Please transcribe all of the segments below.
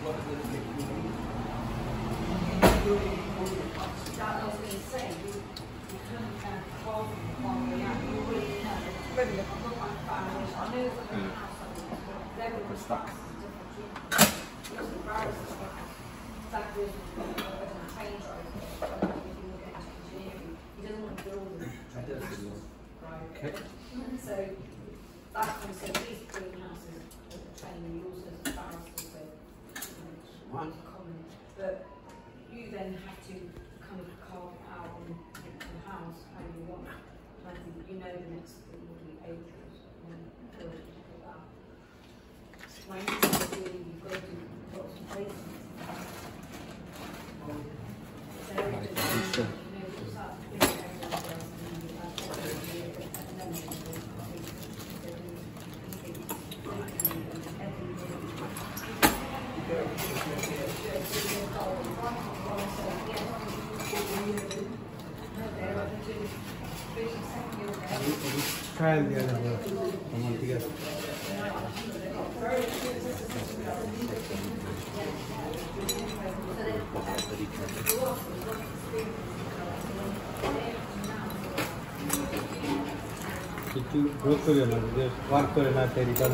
We're stuck. Okay. So that's also these greenhouses training also as barristers, so common. But you then have to kind of carve it out and give it to the house how you want it. And I think you know the next thing will be April, and build it like that. My answer is really you've got to do lots of placements. So Try the other one. Come on together. Itu broker ya mas, dia worker na terikan.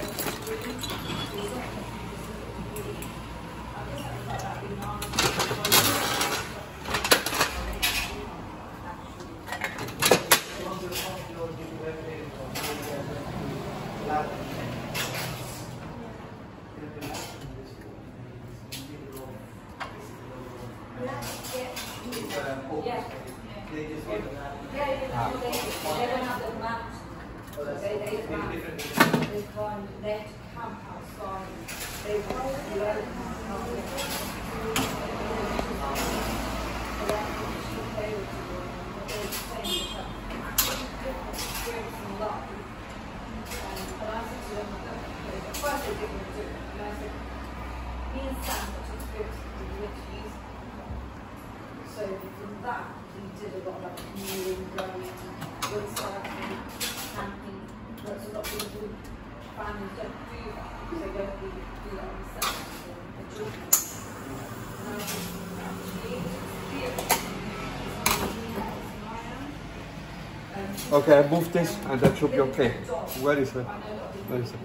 They climbed there to camp outside. They rolled the so from that, he did a lot of like canoeing, rowing, windsurfing, camping. Lots of people do, families don't do that because they don't really do that themselves for their children. Okay, I move this and that should be okay. Where is it? Where is it?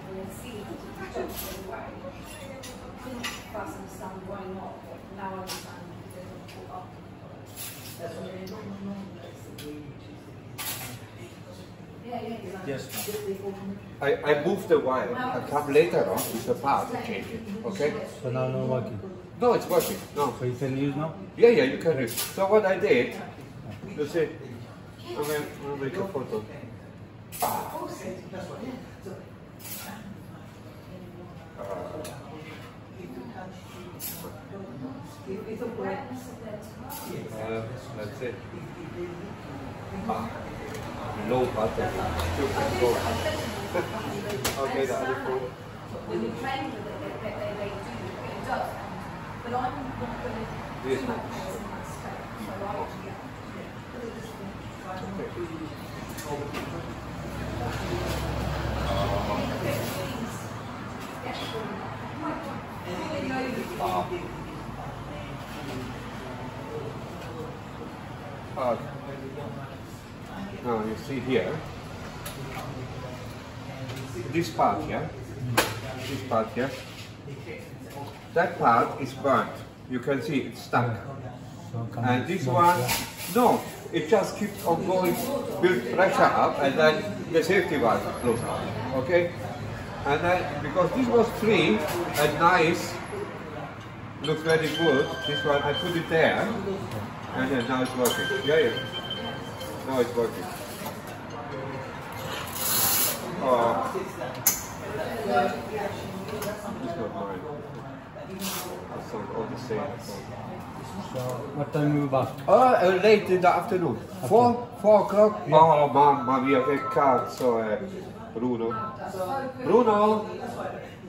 Yes. I move the wire. I come later on with the part to change it. Okay? So now no working. No, it's working. No. So you can use now? Yeah, you can use. So what I did, you see, I'll make a photo. That's it. Low button. Okay, the other phone. When you train with it, they do, it does. But I'm not going to do much in that state. So I now you see here, this part here, that part is burnt. You can see it's stuck. And this one, no, it just keeps on going, build pressure up, and then the safety valve closes. Okay? And then, because this was free and nice, looks very good, this one, I put it there, and then now it's working. Yeah. Now it's working. It's not mine. It's all the same. So what time you back? Late in the afternoon. 4 o'clock. Yeah. Oh mamma mia che cazzo è Bruno. Bruno?